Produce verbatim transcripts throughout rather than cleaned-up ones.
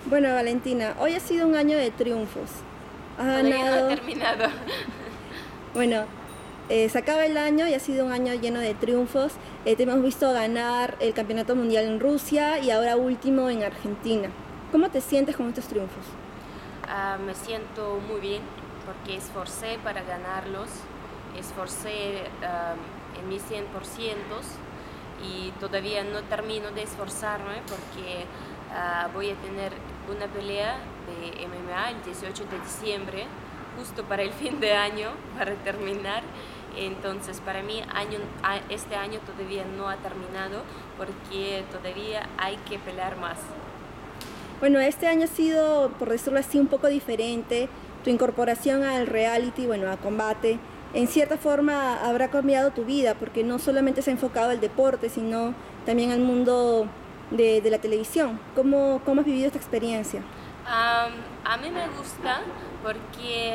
Bueno, Valentina, hoy ha sido un año de triunfos. Has Todavía no ha ganado, terminado. bueno, eh, se acaba el año y ha sido un año lleno de triunfos. Eh, te hemos visto ganar el Campeonato Mundial en Rusia y ahora último en Argentina. ¿Cómo te sientes con estos triunfos? Ah, me siento muy bien porque esforcé para ganarlos, esforcé ah, en mi cien por ciento y todavía no termino de esforzarme porque ah, voy a tener una pelea de M M A el dieciocho de diciembre, justo para el fin de año, para terminar. Entonces, para mí año, este año todavía no ha terminado porque todavía hay que pelear más. Bueno, este año ha sido, por decirlo así, un poco diferente. Tu incorporación al reality, bueno, a combate, en cierta forma habrá cambiado tu vida, porque no solamente se ha enfocado al deporte, sino también al mundo de, de la televisión. ¿Cómo, cómo has vivido esta experiencia? Um, a mí me gusta porque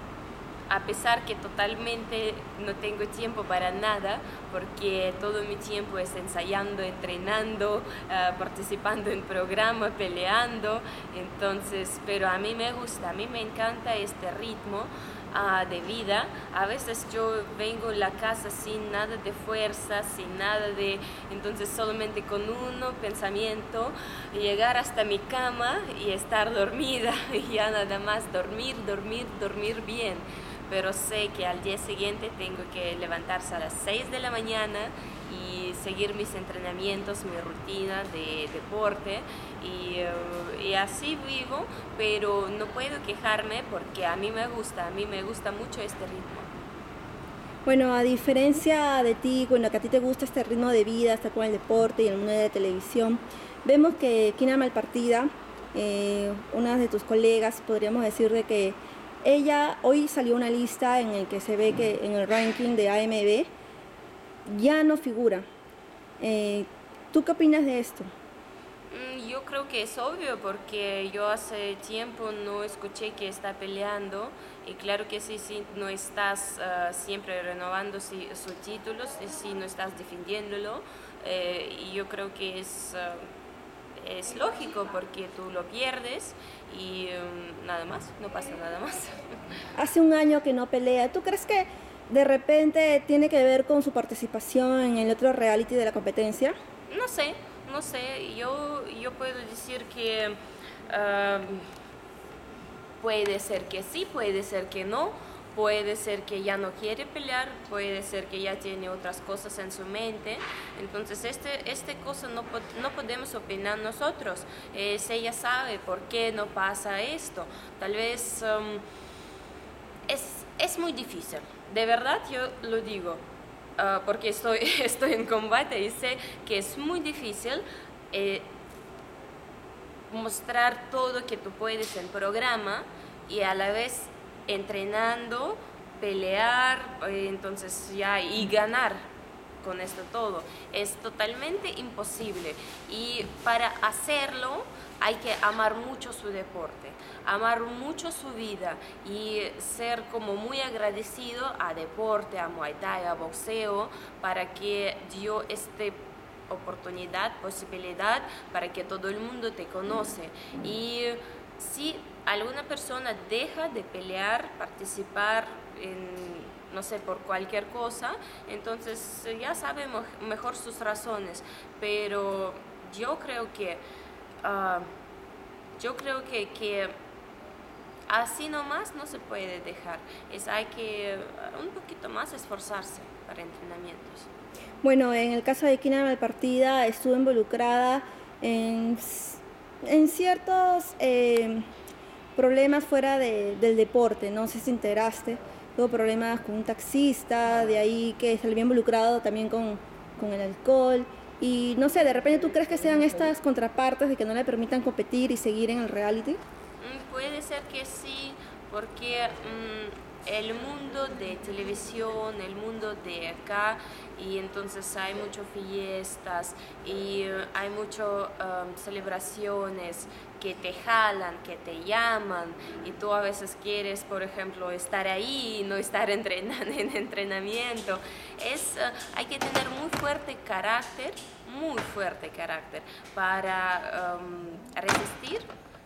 a pesar que totalmente no tengo tiempo para nada, porque todo mi tiempo es ensayando, entrenando, uh, participando en programa, peleando, entonces, pero a mí me gusta, a mí me encanta este ritmo uh, de vida. A veces yo vengo a la casa sin nada de fuerza, sin nada de, entonces solamente con uno pensamiento, llegar hasta mi cama y estar dormida, y ya nada más dormir, dormir, dormir bien. Pero sé que al día siguiente tengo que levantarse a las seis de la mañana y seguir mis entrenamientos, mi rutina de deporte y, uh, y así vivo, pero no puedo quejarme porque a mí me gusta, a mí me gusta mucho este ritmo. Bueno, a diferencia de ti, bueno, que a ti te gusta este ritmo de vida, estar con el deporte y el mundo de la televisión, vemos que Kina Malpartida, eh, una de tus colegas, podríamos decir de que ella hoy salió una lista en el que se ve que en el ranking de A M B ya no figura. Eh, ¿Tú qué opinas de esto? Yo creo que es obvio porque yo hace tiempo no escuché que está peleando y claro que sí, si no estás uh, siempre renovando si, sus títulos y si no estás defendiéndolo, eh, y yo creo que es, uh, es lógico porque tú lo pierdes y um, nada más, no pasa nada más. Hace un año que no pelea. ¿Tú crees que de repente tiene que ver con su participación en el otro reality de la competencia? No sé, no sé, yo, yo puedo decir que uh, puede ser que sí, puede ser que no, puede ser que ya no quiere pelear, puede ser que ya tiene otras cosas en su mente, entonces este, este cosa no, no podemos opinar nosotros, eh, si ella sabe por qué no pasa esto, tal vez um, es, es muy difícil, de verdad yo lo digo. Uh, porque estoy, estoy en combate y sé que es muy difícil eh, mostrar todo que tú puedes en programa y a la vez entrenando, pelear, eh, entonces ya y ganar con esto todo. Es totalmente imposible y para hacerlo hay que amar mucho su deporte, amar mucho su vida y ser como muy agradecido a deporte, a Muay Thai, a boxeo, para que dio este oportunidad, posibilidad para que todo el mundo te conoce. Y si alguna persona deja de pelear, participar en, no sé, por cualquier cosa, entonces ya sabemos mejor sus razones, pero yo creo que uh, yo creo que, que así nomás no se puede dejar, es hay que un poquito más esforzarse para entrenamientos. Bueno, en el caso de Kina Malpartida estuvo involucrada en, en ciertos eh, problemas fuera de, del deporte, no sé si te enteraste, tuvo problemas con un taxista, de ahí que se le había involucrado también con, con el alcohol, y no sé, de repente tú crees que sean estas contrapartes de que no le permitan competir y seguir en el reality? Mm, puede ser que sí, porque mm, el mundo de televisión, el mundo de acá, y entonces hay muchas fiestas y uh, hay muchas um, celebraciones que te jalan, que te llaman y tú a veces quieres, por ejemplo, estar ahí y no estar entrenando, en entrenamiento. Es, uh, hay que tener muy fuerte carácter, muy fuerte carácter para um, resistir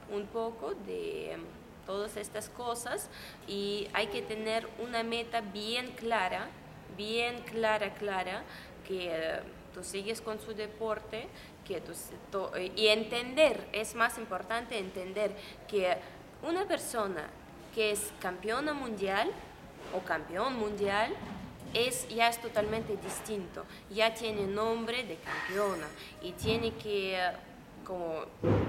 un poco de todas estas cosas y hay que tener una meta bien clara, bien clara, clara, que uh, tú sigues con su deporte, que tú, tú, y entender, es más importante entender que una persona que es campeona mundial o campeón mundial es, ya es totalmente distinto, ya tiene nombre de campeona y tiene que uh, como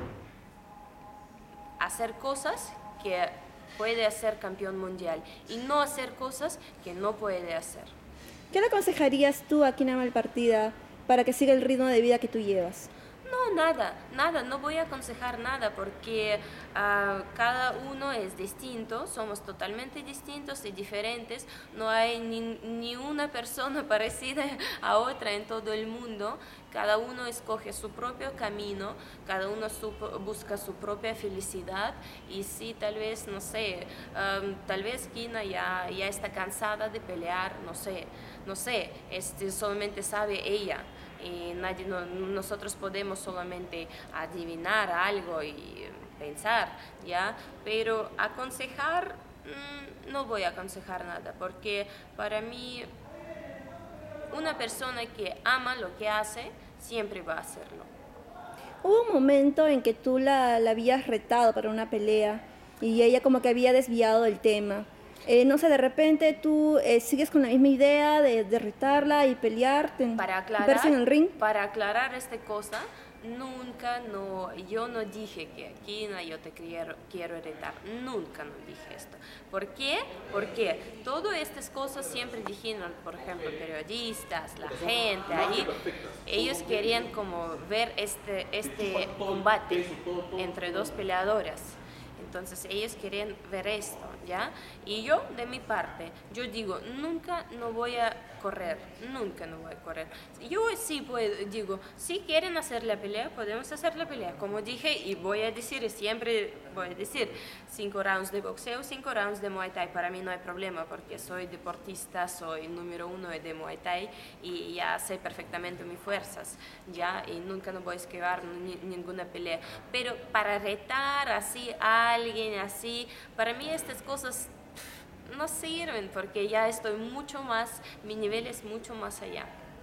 hacer cosas que puede hacer campeón mundial y no hacer cosas que no puede hacer. ¿Qué le aconsejarías tú a Kina Malpartida para que siga el ritmo de vida que tú llevas? No, nada, nada, no voy a aconsejar nada porque uh, cada uno es distinto, somos totalmente distintos y diferentes, no hay ni, ni una persona parecida a otra en todo el mundo, cada uno escoge su propio camino, cada uno su, busca su propia felicidad y sí, tal vez, no sé, um, tal vez Kina ya, ya está cansada de pelear, no sé, no sé, este, solamente sabe ella. Y nadie, no, nosotros podemos solamente adivinar algo y pensar, ¿ya? Pero aconsejar, mmm, no voy a aconsejar nada, porque para mí una persona que ama lo que hace, siempre va a hacerlo. Hubo un momento en que tú la, la habías retado para una pelea y ella como que había desviado el tema. Eh, no sé, de repente tú eh, sigues con la misma idea de, de retarla y pelear, para aclarar, verse en el ring. Para aclarar esta cosa, nunca, no, yo no dije que Kina yo te quiero, quiero retar, nunca no dije esto. ¿Por qué? Porque todas estas cosas siempre dijeron, por ejemplo, periodistas, la gente ahí, ellos querían como ver este, este combate entre dos peleadoras. Entonces ellos querían ver esto, ¿ya? Y yo, de mi parte, yo digo, nunca no voy a correr, nunca no voy a correr. Yo sí puedo, digo, si quieren hacer la pelea, podemos hacer la pelea, como dije, y voy a decir, siempre voy a decir, cinco rounds de boxeo, cinco rounds de Muay Thai, para mí no hay problema, porque soy deportista, soy número uno de Muay Thai, y ya sé perfectamente mis fuerzas, ¿ya? Y nunca no voy a esquivar ni, ninguna pelea. Pero para retar así a alguien así, para mí estas cosas no sirven porque ya estoy mucho más, mi nivel es mucho más allá.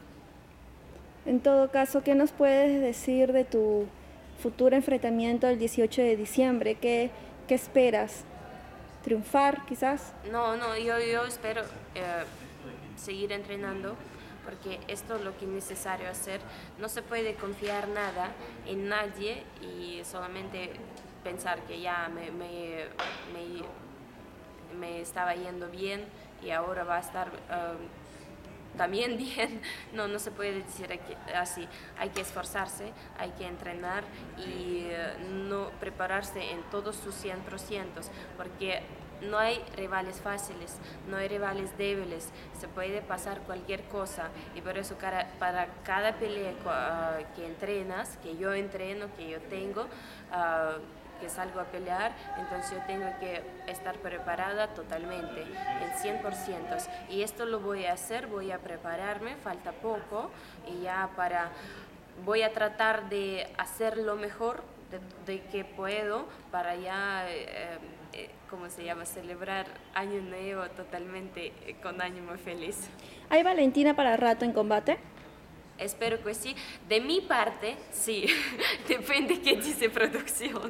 En todo caso, ¿qué nos puedes decir de tu futuro enfrentamiento el dieciocho de diciembre? ¿Qué, qué esperas? ¿Triunfar quizás? No, no, yo, yo espero eh, seguir entrenando porque esto es lo que es necesario hacer. No se puede confiar nada en nadie y solamente pensar que ya me, me, me me estaba yendo bien y ahora va a estar uh, también bien. No, no se puede decir así. Hay que esforzarse, hay que entrenar y uh, no prepararse en todos sus cien por ciento, porque no hay rivales fáciles, no hay rivales débiles, se puede pasar cualquier cosa y por eso para, para cada pelea uh, que entrenas, que yo entreno, que yo tengo, uh, que salgo a pelear, entonces yo tengo que estar preparada totalmente, el cien por ciento. Y esto lo voy a hacer, voy a prepararme, falta poco, y ya para, voy a tratar de hacer lo mejor de, de que puedo para ya, eh, eh, ¿cómo se llama?, celebrar Año Nuevo totalmente eh, con ánimo feliz. ¿Hay Valentina para rato en combate? Espero que sí. De mi parte, sí. Depende qué dice producción.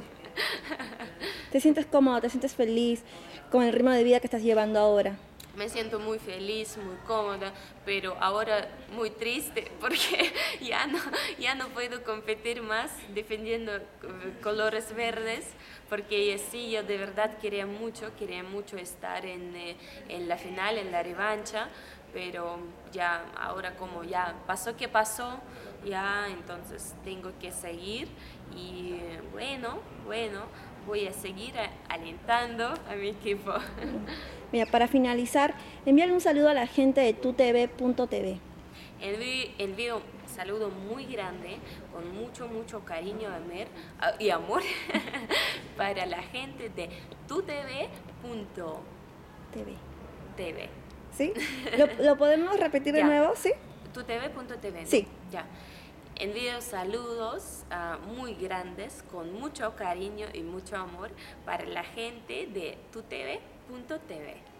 ¿Te sientes cómoda, te sientes feliz con el ritmo de vida que estás llevando ahora? Me siento muy feliz, muy cómoda, pero ahora muy triste porque ya no, ya no puedo competir más defendiendo colores verdes, porque sí, yo de verdad quería mucho, quería mucho estar en, en la final, en la revancha, pero ya ahora como ya pasó que pasó, ya entonces tengo que seguir y bueno, bueno, voy a seguir alentando a mi equipo. Mira, para finalizar, envíale un saludo a la gente de tutv punto tv. Envío, envío un saludo muy grande, con mucho, mucho cariño y amor para la gente de tutv punto tv. ¿Sí? ¿Lo, ¿Lo podemos repetir de ya. nuevo? ¿Sí? tutv punto tv, ¿no? Sí. Ya. Envío saludos uh, muy grandes, con mucho cariño y mucho amor para la gente de tutv punto tv.